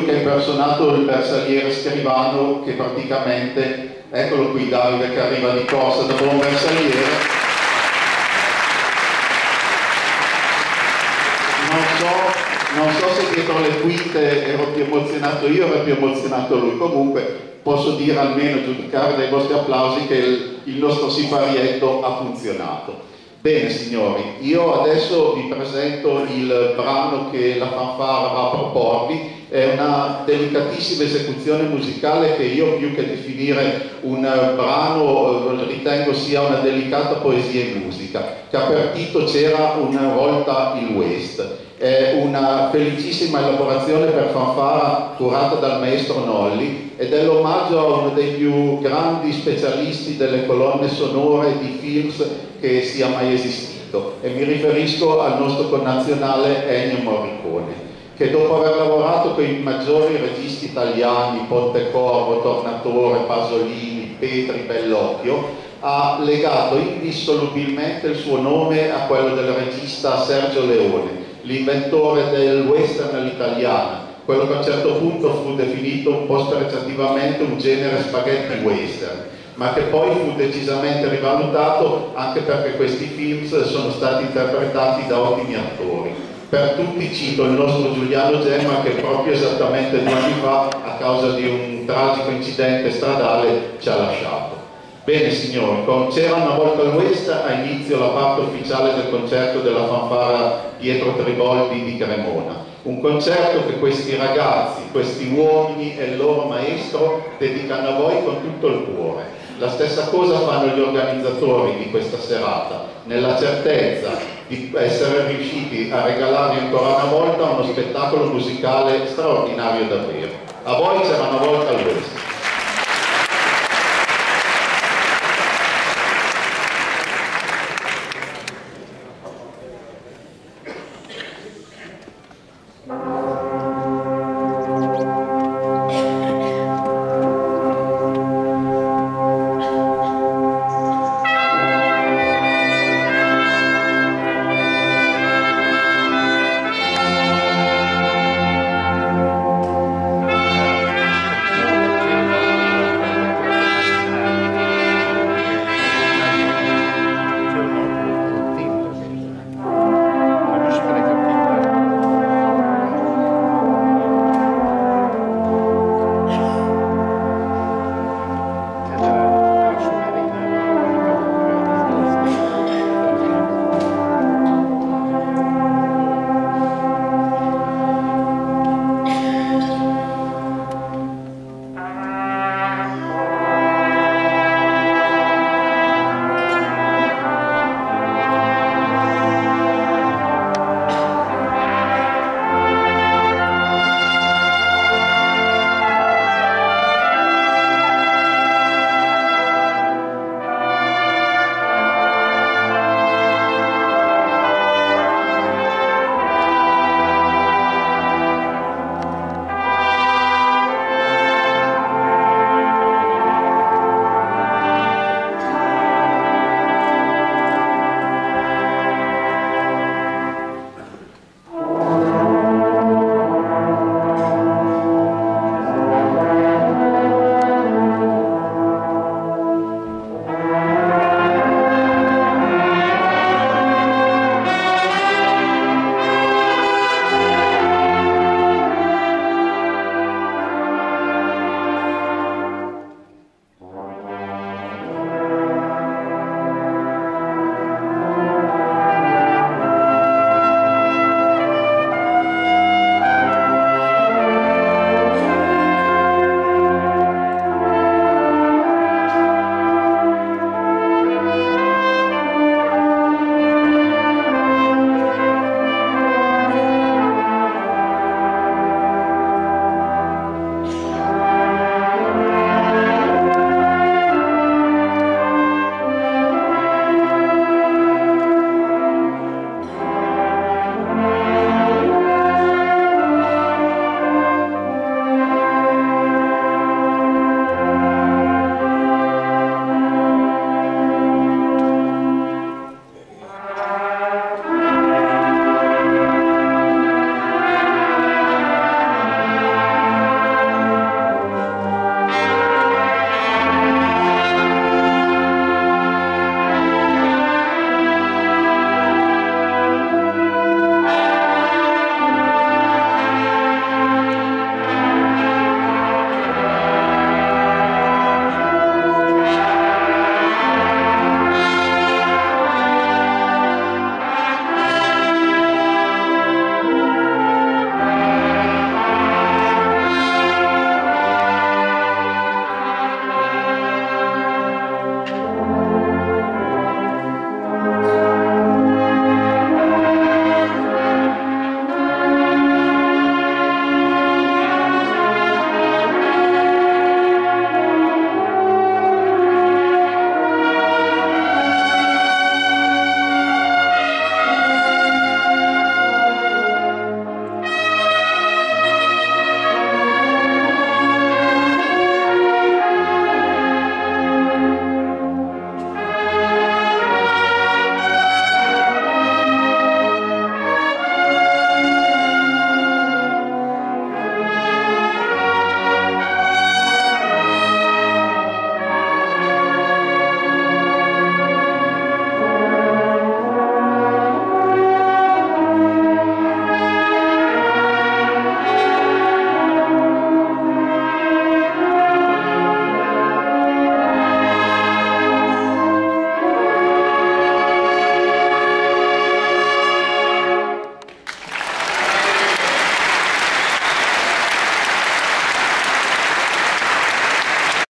colui che ha impersonato il bersagliere scrivano, che praticamente, eccolo qui Davide che arriva di corsa da buon bersagliere. Non so se dietro le quinte ero più emozionato io o ero più emozionato lui, comunque posso dire almeno, giudicare dai vostri applausi, che il nostro siparietto ha funzionato. Bene signori, io adesso vi presento il brano che la fanfara va a proporvi. È una delicatissima esecuzione musicale che io, più che definire un brano, ritengo sia una delicata poesia in musica. Che a per titolo C'era una volta il West. È una felicissima elaborazione per fanfara curata dal maestro Nolli ed è l'omaggio a uno dei più grandi specialisti delle colonne sonore di films che sia mai esistito, e mi riferisco al nostro connazionale Ennio Morricone, che dopo aver lavorato con i maggiori registi italiani, Pontecorvo, Tornatore, Pasolini, Petri, Bellocchio, ha legato indissolubilmente il suo nome a quello del regista Sergio Leone, l'inventore del western all'italiana, quello che a un certo punto fu definito un po' spregiativamente un genere spaghetti western, ma che poi fu decisamente rivalutato anche perché questi film sono stati interpretati da ottimi attori. Per tutti cito il nostro Giuliano Gemma, che proprio esattamente 2 anni fa, a causa di un tragico incidente stradale, ci ha lasciato. Bene signori, con C'era una volta il West ha inizio la parte ufficiale del concerto della fanfara Pietro Triboldi di Cremona. Un concerto che questi ragazzi, questi uomini e il loro maestro dedicano a voi con tutto il cuore. La stessa cosa fanno gli organizzatori di questa serata, nella certezza di essere riusciti a regalarvi ancora una volta uno spettacolo musicale straordinario davvero. A voi C'era una volta il West.